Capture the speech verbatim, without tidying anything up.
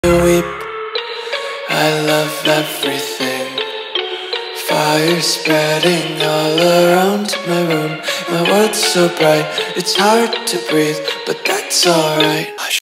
weep, I love everything. Fire spreading all around my room. My world's so bright, it's hard to breathe, but that's alright.